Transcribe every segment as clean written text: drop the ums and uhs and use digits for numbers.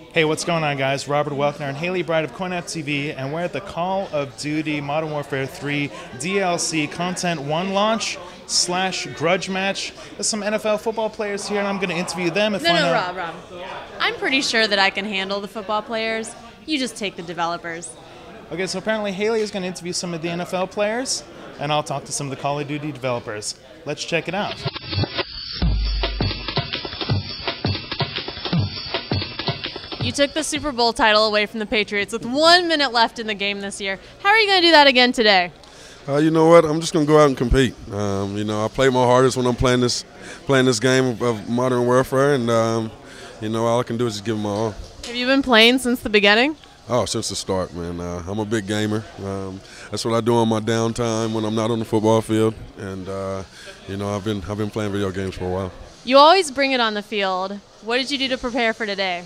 Hey, what's going on, guys? Robert Welkner and Haley Bright of CoinOut TV, and we're at the Call of Duty Modern Warfare 3 DLC Content 1 launch / grudge match. There's some NFL football players here, and I'm going to interview them and find out. Rob. I'm pretty sure that I can handle the football players. You just take the developers. Okay, so apparently Haley is going to interview some of the NFL players, and I'll talk to some of the Call of Duty developers. Let's check it out. You took the Super Bowl title away from the Patriots with 1 minute left in the game this year. How are you going to do that again today? You know what? I'm just going to go out and compete. I play my hardest when I'm playing this game of Modern Warfare, and all I can do is just give them my all. Have you been playing since the beginning? Oh, since the start, man. I'm a big gamer. That's what I do on my downtime when I'm not on the football field, and I've been playing video games for a while. You always bring it on the field. What did you do to prepare for today?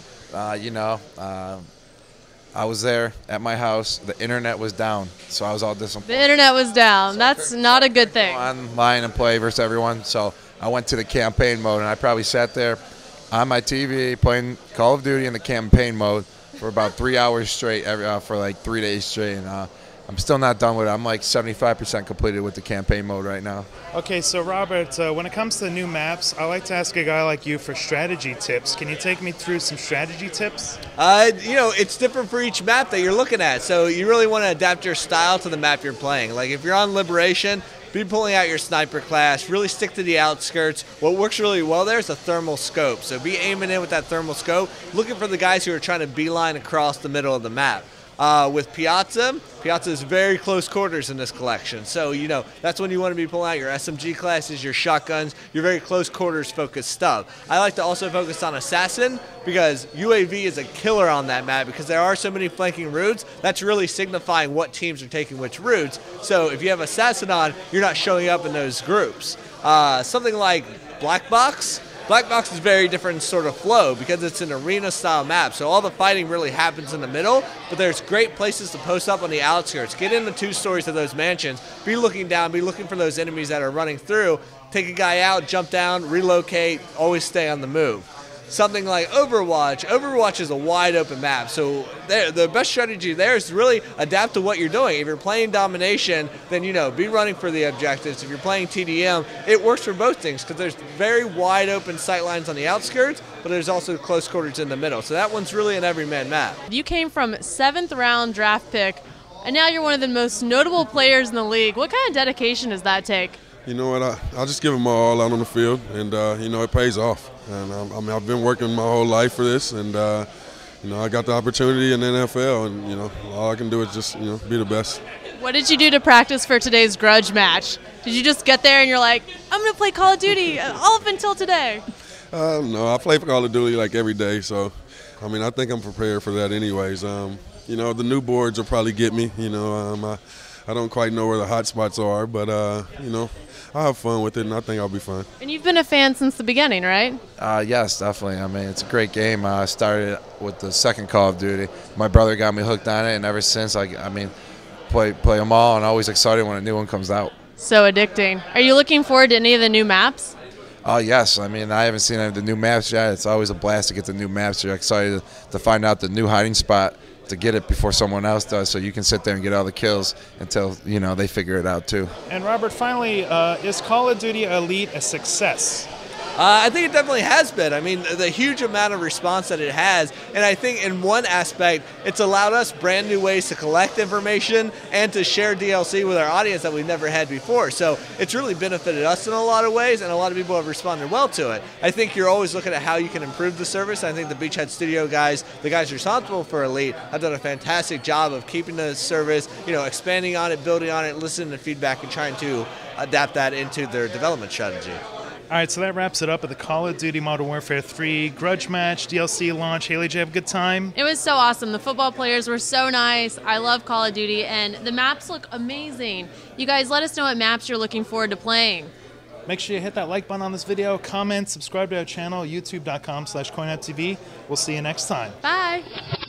I was there at my house. The internet was down, so I was all disappointed. The internet was down. That's not a good thing. Online and play versus everyone, so I went to the campaign mode, and I probably sat there on my TV playing Call of Duty in the campaign mode for about 3 hours straight, for like 3 days straight, and I'm still not done with it. I'm like 75% completed with the campaign mode right now. Okay, so Robert, when it comes to new maps, I like to ask a guy like you for strategy tips. Can you take me through some strategy tips? It's different for each map that you're looking at, so you really want to adapt your style to the map you're playing. Like if you're on Liberation, be pulling out your sniper class, really stick to the outskirts. What works really well there is a thermal scope, so be aiming in with that thermal scope, looking for the guys who are trying to beeline across the middle of the map. With Piazza is very close quarters in this collection. So, that's when you want to be pulling out your SMG classes, your shotguns, your very close quarters focused stuff. I like to also focus on Assassin because UAV is a killer on that map because there are so many flanking routes. That's really signifying what teams are taking which routes. So if you have Assassin on, you're not showing up in those groups. Something like Black Box. Black Box is very different sort of flow because it's an arena-style map, so all the fighting really happens in the middle, but there's great places to post up on the outskirts. Get in the 2 stories of those mansions, be looking down, be looking for those enemies that are running through, take a guy out, jump down, relocate, always stay on the move. Something like Overwatch. Overwatch is a wide open map, so the best strategy there is to really adapt to what you're doing. If you're playing domination, then be running for the objectives. If you're playing TDM, it works for both things because there's very wide open sight lines on the outskirts, but there's also close quarters in the middle. So that one's really an everyman map. You came from 7th round draft pick, and now you're one of the most notable players in the league. What kind of dedication does that take? You know what? I'll just give them my all out on the field, and it pays off. And I've been working my whole life for this, and I got the opportunity in the NFL, and all I can do is just be the best. What did you do to practice for today's grudge match? Did you just get there and you're like, I'm going to play Call of Duty all up until today? No, I play Call of Duty like every day, so I think I'm prepared for that anyways. The new boards will probably get me. I don't quite know where the hot spots are, but I'll have fun with it, and I think I'll be fine. And you've been a fan since the beginning, right? Yes, definitely. It's a great game. I started with the second Call of Duty. My brother got me hooked on it, and ever since, play them all, and always excited when a new one comes out. So addicting. Are you looking forward to any of the new maps? Yes. I haven't seen any of the new maps yet. It's always a blast to get the new maps. You're excited to find out the new hiding spot, to get it before someone else does, so you can sit there and get all the kills until they figure it out too. And Robert, finally, is Call of Duty Elite a success? I think it definitely has been. The huge amount of response that it has, and I think in one aspect, it's allowed us brand new ways to collect information and to share DLC with our audience that we've never had before. So it's really benefited us in a lot of ways, and a lot of people have responded well to it. I think you're always looking at how you can improve the service. I think the Beachhead Studio guys, the guys responsible for Elite, have done a fantastic job of keeping the service, expanding on it, building on it, listening to feedback, and trying to adapt that into their development strategy. All right, so that wraps it up at the Call of Duty Modern Warfare 3 Grudge Match DLC launch. Haley, did you have a good time? It was so awesome. The football players were so nice. I love Call of Duty, and the maps look amazing. You guys, let us know what maps you're looking forward to playing. Make sure you hit that like button on this video, comment, subscribe to our channel, youtube.com/CoinOutTV. We'll see you next time. Bye.